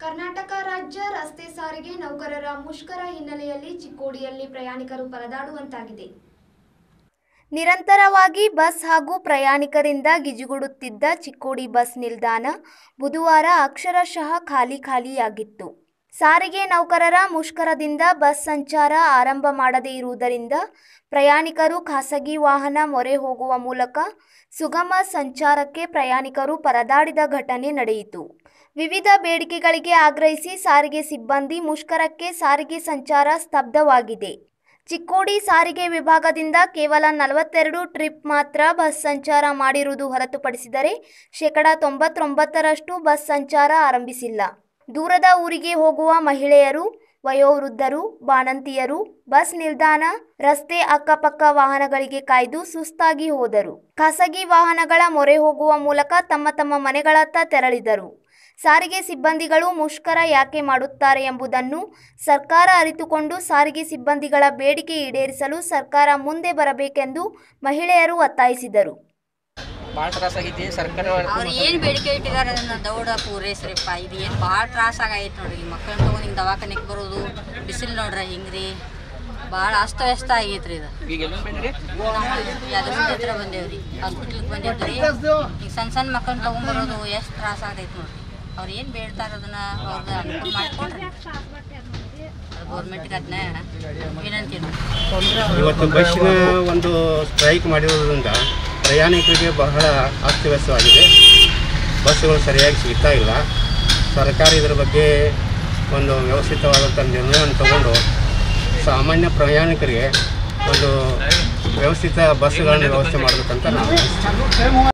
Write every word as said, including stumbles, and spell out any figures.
ಕರ್ನಾಟಕ ರಾಜ್ಯ ರಸ್ತೆ ಸಾರಿಗೆ ನೌಕರರ ಮುಷ್ಕರ ಹಿನ್ನೆಲೆಯಲ್ಲಿ ಚಿಕ್ಕೋಡಿಯಲ್ಲಿ ಪ್ರಯಾಣಿಕರು ಪರದಾಡುವಂತಾಗಿದೆ. ನಿರಂತರವಾಗಿ ಬಸ್ ಹಾಗೂ ಪ್ರಯಾಣಿಕರಿಂದ ಗಿಜುಗುಡುತ್ತಿದ್ದ ಚಿಕ್ಕೋಡಿ ಬಸ್ ನಿಲ್ದಾಣ ಬುಧವಾರ ಅಕ್ಷರಶಃ ಖಾಲಿ ಖಾಲಿಯಾಗಿತ್ತು. ಸಾರಿಗೆ ನೌಕರರ ಮುಷ್ಕರದಿಂದ ಬಸ್ ಸಂಚಾರ ಆರಂಭ ಮಾಡದೇ ಇರುವುದರಿಂದ ಪ್ರಯಾಣಿಕರು ಖಾಸಗಿ ವಾಹನ ಮೊರೆ ಹೋಗುವ ಮೂಲಕ ಸುಗಮ ಸಂಚಾರಕ್ಕೆ ಪ್ರಯಾಣಿಕರು ಪರದಾಡಿದ ಘಟನೆ ನಡೆಯಿತು. ವಿವಿಧ ಬೇಡಿಕೆಗಳಿಗೆ ಆಗ್ರಹಿಸಿ ಸಾರಿಗೆ ಸಿಬ್ಬಂದಿ ಮುಷ್ಕರಕ್ಕೆ ಸಾರಿಗೆ ಸಂಚಾರ ಸ್ತಬ್ಧವಾಗಿದೆ. ಚಿಕ್ಕೋಡಿ ಸಾರಿಗೆ ವಿಭಾಗದಿಂದ ಕೇವಲ ನಲವತ್ತೆರಡು ಟ್ರಿಪ್ ಮಾತ್ರ ಬಸ್ ಸಂಚಾರ ಮಾಡಿರುವುದು ಹೊರತುಪಡಿಸಿದರೆ ಶೇಕಡಾ ತೊಂಬತ್ತೊಂಬತ್ತರಷ್ಟು ಬಸ್ ಸಂಚಾರ ಆರಂಭಿಸಿಲ್ಲ. ದೂರದ ಊರಿಗೆ ಹೋಗುವ ಮಹಿಳೆಯರು, ವಯೋವೃದ್ಧರು, ಬಾಣಂತಿಯರು ಬಸ್ ನಿಲ್ದಾಣ, ರಸ್ತೆ ಅಕ್ಕಪಕ್ಕ ವಾಹನಗಳಿಗೆ ಕಾಯ್ದು ಸುಸ್ತಾಗಿ ಹೋದರು. ಖಾಸಗಿ ವಾಹನಗಳ ಮೊರೆ ಹೋಗುವ ಮೂಲಕ ತಮ್ಮ ತಮ್ಮ ಮನೆಗಳತ್ತ ತೆರಳಿದರು. ಸಾರಿಗೆ ಸಿಬ್ಬಂದಿಗಳು ಮುಷ್ಕರ ಯಾಕೆ ಮಾಡುತ್ತಾರೆ ಎಂಬುದನ್ನು ಸರ್ಕಾರ ಅರಿತುಕೊಂಡು ಸಾರಿಗೆ ಸಿಬ್ಬಂದಿಗಳ ಬೇಡಿಕೆ ಈಡೇರಿಸಲು ಸರ್ಕಾರ ಮುಂದೆ ಬರಬೇಕೆಂದು ಮಹಿಳೆಯರು ಒತ್ತಾಯಿಸಿದರು. ಭಾಳ ತ್ರಾಸ ಆಗೈತಿ. ಸರ್ಕಾರ ಅವ್ರು ಏನು ಬೇಡಿಕೆ ಇಟ್ಟಿದ್ದಾರೆ ಅದನ್ನು ದೌಡ ಪೂರೈಸ್ರಿಪ್ಪ. ಇದು ಏನು ಭಾಳ ತ್ರಾಸ ಆಗೈತೆ ನೋಡ್ರಿ. ಮಕ್ಕಳನ್ನ ತೊಗೊಂಡು ಹಿಂಗೆ ದವಾಖಾನೆಗೆ ಬರೋದು, ಬಿಸಿಲು ನೋಡ್ರಿ ಹಿಂಗ್ರಿ ಭಾಳ ಅಸ್ತವ್ಯಸ್ತ ಆಗೈತೆ ರೀ. ಇದು ಈಗ ಎಲ್ಲ ಬಂದ್ರಿ ಯಾವ್ದ್ರ ಹತ್ರ ಬಂದೇವ್ರಿ, ಹಾಸ್ಪಿಟ್ಲಿಗೆ ಬಂದಿದ್ರಿ. ಈಗ ಸಣ್ಣ ಸಣ್ಣ ಮಕ್ಕಳನ್ನ ತೊಗೊಂಬರೋದು ಎಷ್ಟು ತ್ರಾಸ ಆಗೈತೆ ನೋಡ್ರಿ. ಅವ್ರು ಏನು ಬೇಡ್ತಾರೆ ಅದನ್ನು ಅವ್ರದ್ದು ಅನುಕೂಲ ಮಾಡಿಕೊಡ್ರಿ. ಗೌರ್ಮೆಂಟ್ಗೆ ಅದನ್ನ ವಿನಂತಿ. ಇವತ್ತು ಬಸ್ಸಿನ ಒಂದು ಸ್ಟ್ರೈಕ್ ಮಾಡಿರೋದ್ರಿಂದ ಪ್ರಯಾಣಿಕರಿಗೆ ಬಹಳ ಅಸ್ತವ್ಯಸ್ತವಾಗಿದೆ. ಬಸ್ಸುಗಳು ಸರಿಯಾಗಿ ಸಿಗ್ತಾ ಇಲ್ಲ. ಸರ್ಕಾರ ಇದರ ಬಗ್ಗೆ ಒಂದು ವ್ಯವಸ್ಥಿತವಾದಂಥ ನಿರ್ಣಯವನ್ನು ತಗೊಂಡು ಸಾಮಾನ್ಯ ಪ್ರಯಾಣಿಕರಿಗೆ ಒಂದು ವ್ಯವಸ್ಥಿತ ಬಸ್ಸುಗಳನ್ನು ವ್ಯವಸ್ಥೆ ಮಾಡಬೇಕಂತ ನಾವು